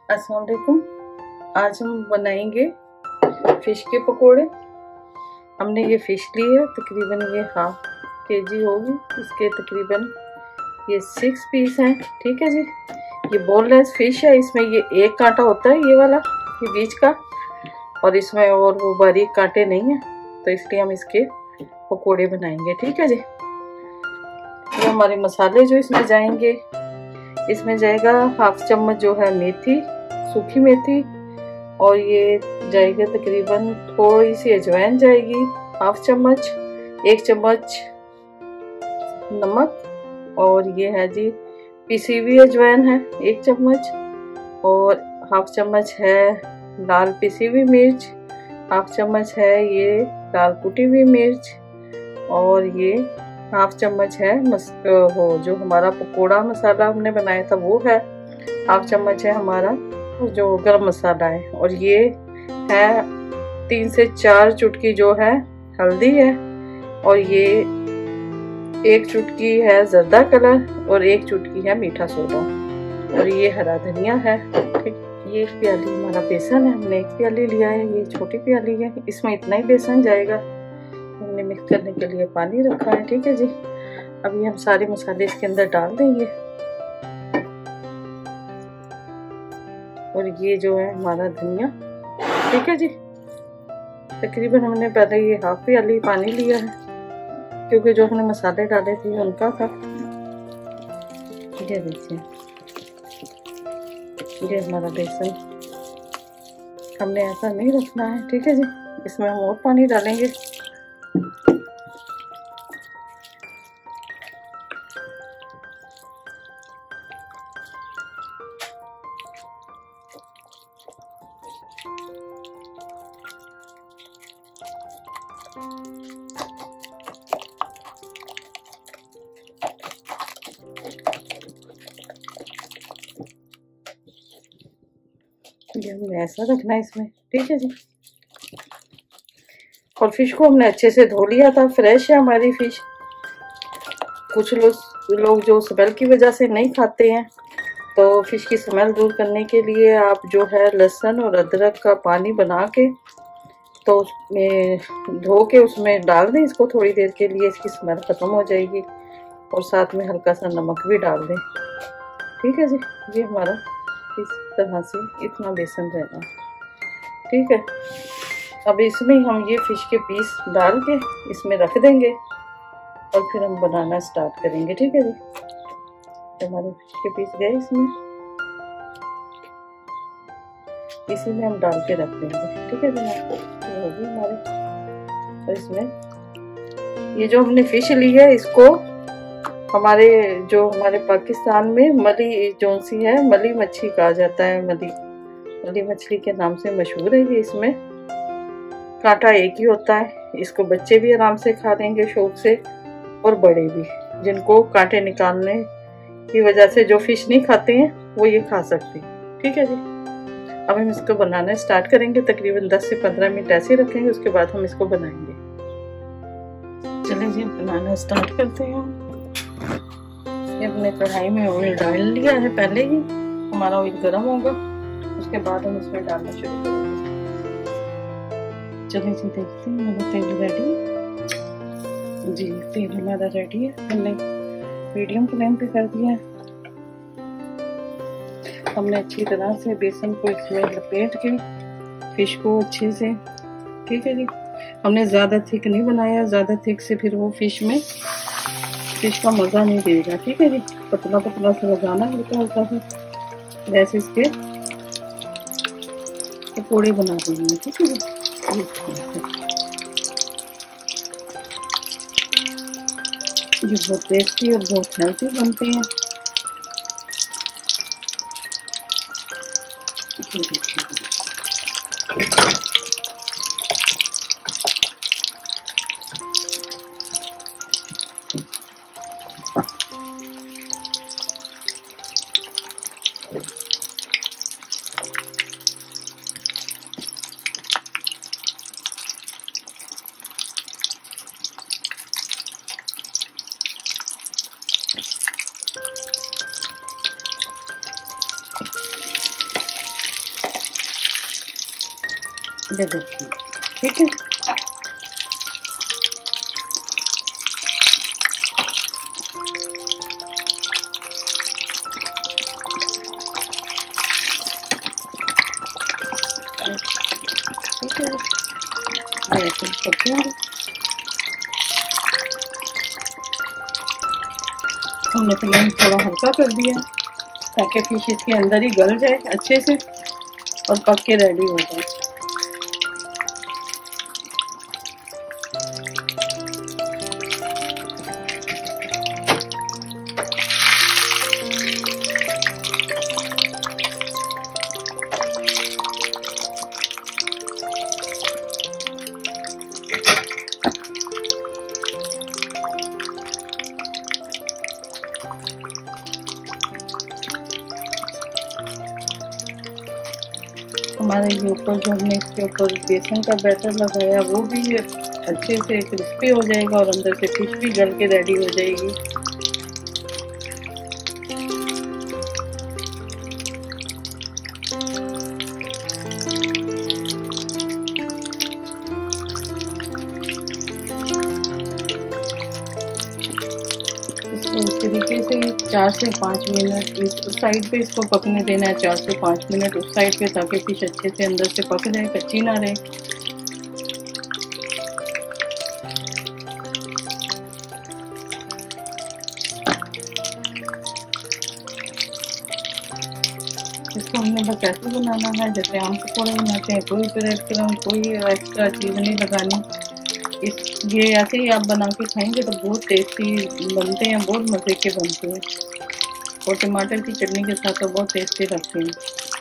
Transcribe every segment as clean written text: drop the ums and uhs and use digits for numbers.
अस्सलाम वालेकुम। आज हम बनाएंगे फ़िश के पकोड़े। हमने ये फ़िश ली है, तकरीबन ये हाफ केजी होगी। इसके तकरीबन ये 6 पीस हैं। ठीक है जी। ये बोनलेस फ़िश है। इसमें ये एक कांटा होता है, ये वाला, ये बीच का, और इसमें और वो बारीक कांटे नहीं है, तो इसलिए हम इसके पकोड़े बनाएंगे। ठीक है जी। ये हमारे मसाले जो इसमें जाएंगे, इसमें जाएगा हाफ चम्मच जो है मेथी, सूखी मेथी, और ये जाएगा तकरीबन थोड़ी सी अजवाइन जाएगी, हाफ चम्मच, 1 चम्मच नमक, और ये है जी पिसी हुई अजवाइन है 1 चम्मच, और हाफ चम्मच है लाल पिसी हुई मिर्च, हाफ चम्मच है ये लाल कुटी हुई मिर्च, और ये हाफ चम्मच है वो जो हमारा पकोड़ा मसाला हमने बनाया था वो है, हाफ चम्मच है हमारा जो गरम मसाला है, और ये है 3 से 4 चुटकी जो है हल्दी है, और ये 1 चुटकी है जर्दा कलर, और 1 चुटकी है मीठा सोडा, और ये हरा धनिया है। ये 1 प्याली हमारा बेसन है, हमने 1 प्याली लिया है, ये छोटी प्याली है, इसमें इतना ही बेसन जाएगा। हमने मिक्स करने के लिए पानी रखा है। ठीक है जी। अभी हम सारे मसाले इसके अंदर डाल देंगे, और ये जो है हमारा धनिया। ठीक है जी। तकरीबन हमने पहले ये हाफ प्याली पानी लिया है, क्योंकि जो हमने मसाले डाले थे उनका था। ये देखिए, ये हमारा बेसन, हमने ऐसा नहीं रखना है। ठीक है जी। इसमें हम और पानी डालेंगे। ये हमने ऐसा रखना है इसमें। ठीक है जी। और फिश को हमने अच्छे से धो लिया था, फ्रेश है हमारी फिश। कुछ लोग जो स्मेल की वजह से नहीं खाते हैं, तो फिश की स्मेल दूर करने के लिए आप जो है लहसुन और अदरक का पानी बना के तो उसमें धो के उसमें डाल दें इसको थोड़ी देर के लिए, इसकी स्मेल ख़त्म हो जाएगी, और साथ में हल्का सा नमक भी डाल दें। ठीक है जी। ये हमारा इस तरह से इतना बेसन रहना। ठीक है। अब इसमें हम ये फिश के पीस डाल के इसमें रख देंगे, और फिर हम बनाना स्टार्ट करेंगे। ठीक है जी। हमारे फिश के पीस गए इसमें, इसी में हम डाल के रख देंगे। ठीक है जी। ये होगी हमारे, और इसमें ये जो हमने फिश ली है इसको हमारे पाकिस्तान में मली जोंसी है, मली मच्छी कहा जाता है। मली मछली के नाम से मशहूर है ये। इसमें कांटा एक ही होता है। इसको बच्चे भी आराम से खा लेंगे शौक से, और बड़े भी, जिनको कांटे निकालने की वजह से जो फिश नहीं खाते हैं वो ये खा सकते हैं। ठीक है जी। अब हम इसको बनाना स्टार्ट करेंगे। तकरीबन 10 से 15 मिनट ऐसे रखेंगे, उसके बाद हम इसको बनाएंगे। चलिए जी, बनाना स्टार्ट करते हैं। ये हमने कढ़ाई में ऑयल डाल लिया है पहले ही, हमारा ऑयल गर्म होगा, उसके बाद हम इसमें डालना शुरू करेंगे। चलिए जी, देखते हैं मेरा तेल रेडी जी। तेल हमारा रेडी है, हमने मीडियम फ्लेम पे कर दिया है। हमने अच्छी तरह से बेसन को इसमें लपेट के फिश को अच्छे से। ठीक है जी। हमने ज़्यादा थिक नहीं बनाया, ज़्यादा थिक से फिर वो फिश का मज़ा नहीं देगा। ठीक है जी। पतला पतला सा लगाना हल्का हल्का सा, वैसे इसके पकौड़े बना देंगे। ठीक है जी। ये बहुत टेस्टी और बहुत हेल्थी बनते हैं। ये देखिए, ठीक है। ठीक है, ऐसे पकेंगे। हमने फ्लेम थोड़ा हल्का कर दिया ताकि फिश इसके अंदर ही गल जाए अच्छे से और पक के रेडी हो जाए। हमारे ये ऊपर जो हमने इसके ऊपर बेसन का बैटर लगाया वो भी अच्छे से क्रिस्पी हो जाएगा और अंदर से फिश भी गल के रेडी हो जाएगी। इस तरीके से 4 से 5 मिनट इस साइड पे इसको पकने देना है, 4 से 5 मिनट उस साइड पे, ताकि फिश अच्छे से अंदर से पक जाए, कच्ची ना रहे। इसको हमने बस ऐसे बनाना है जैसे आम पकौड़े बनाते हैं, कोई ब्रेड क्रम्ब कोई एक्स्ट्रा चीज़ नहीं लगानी। ये ऐसे ही आप बना के खाएंगे तो बहुत टेस्टी बनते हैं, बहुत मज़े के बनते हैं और टमाटर की चटनी के साथ तो बहुत टेस्टी लगते हैं।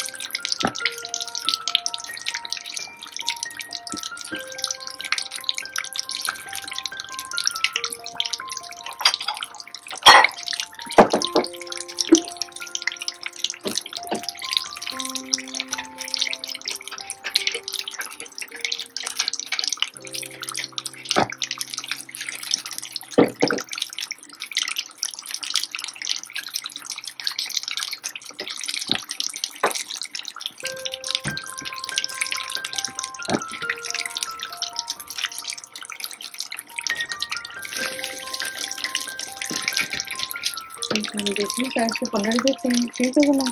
देखिए साइड से पलट देते हैं, ठीक है ना।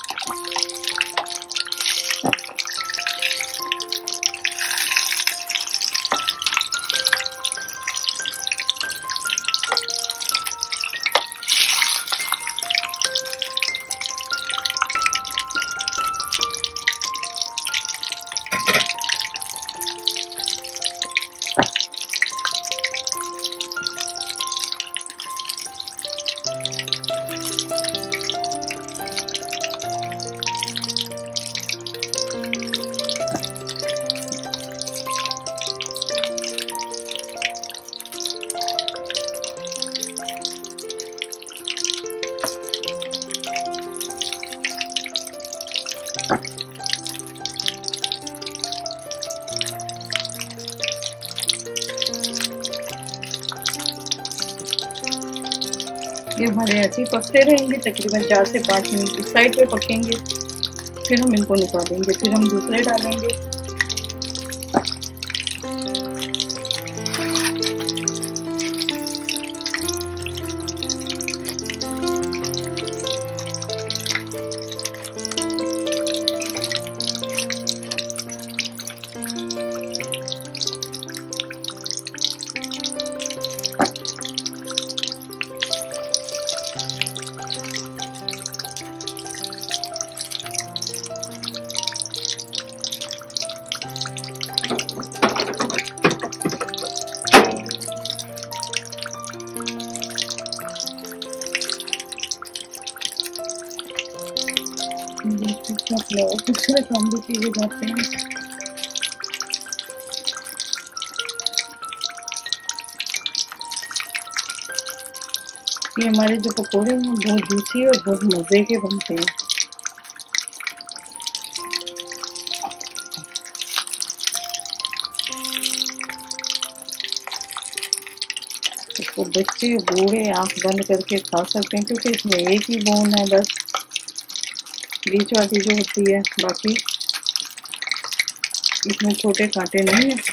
ये हमारे ऐसे ही पकते रहेंगे तकरीबन 4 से 5 मिनट इस साइड पे पकेंगे, फिर हम इनको निकालेंगे, फिर हम दूसरे डालेंगे। दूसरे काम भी चीज़ें जाते हैं। ये हमारे जो पकोड़े हैं बहुत जूसी और बहुत मज़े के बनते हैं। इसको बच्चे बूढ़े आँख बंद करके खा सकते हैं क्योंकि इसमें एक ही बोन है बस, बीच वाली जो होती है, बाकी इसमें छोटे कांटे नहीं है।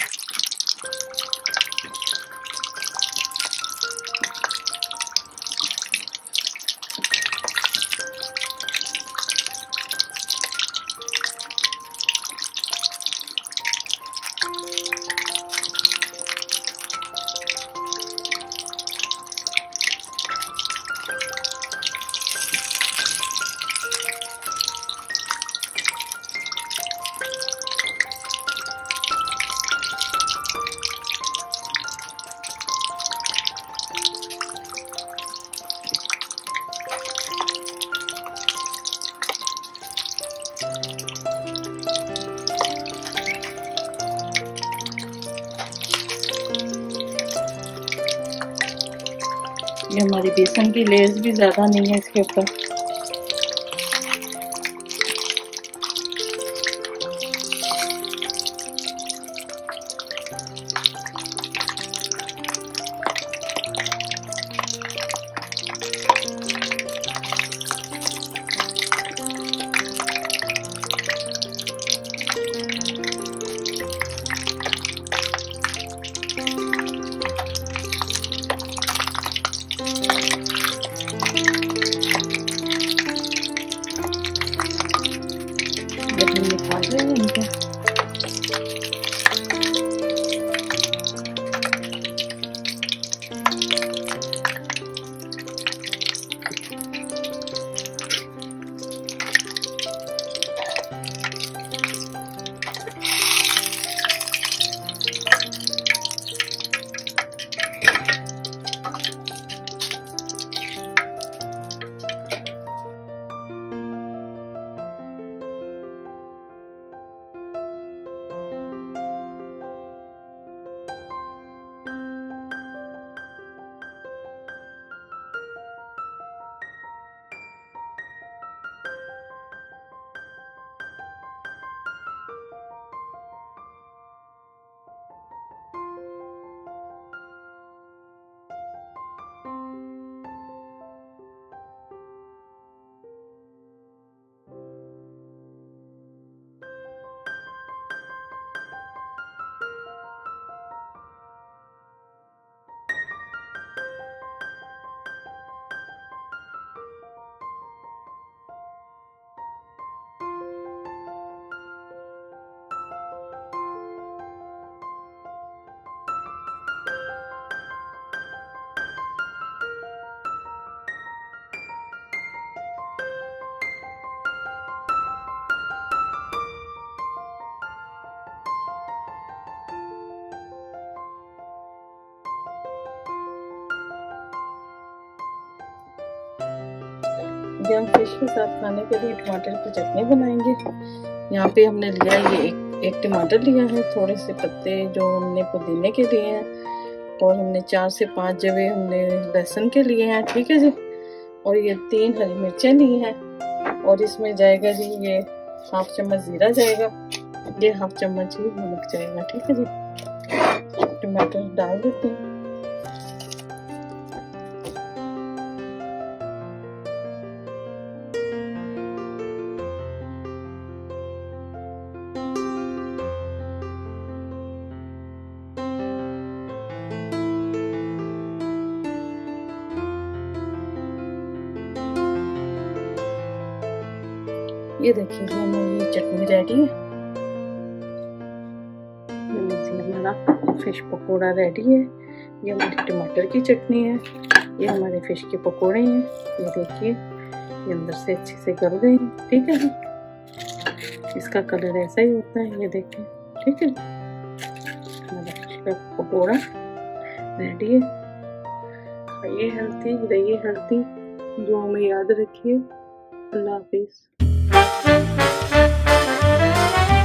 ये हमारी बेसन की लेयर्स भी ज़्यादा नहीं है इसके ऊपर। ये हम फिश के साथ खाने के लिए टमाटर की चटनी बनाएंगे। यहाँ पे हमने लिया ये एक टमाटर लिया है, थोड़े से पत्ते जो हमने पुदीने के लिए हैं, और हमने 4 से 5 जवे हमने लहसुन के लिए हैं, ठीक है जी। और ये 3 हरी मिर्चें ली हैं, और इसमें जाएगा जी ये 1/2 चम्मच जीरा जाएगा, ये 1/2 चम्मच ही नमक जाएगा, ठीक है जी। टमाटर डाल देते हैं। ये देखिए हमारी ये चटनी रेडी है, हमारा फिश पकोड़ा रेडी है। ये हमारी टमाटर की चटनी है, ये हमारे फिश के पकोड़े हैं। ये देखिए ये अंदर से अच्छे से गल गए हैं, ठीक है जी। इसका कलर ऐसा ही होता है, ये देखें, ठीक है। हमारा फिश का पकोड़ा रेडी है। खाइए हेल्थी, रहिए हेल्थी, दुआ में याद रखिए। अल्लाह हाफिज।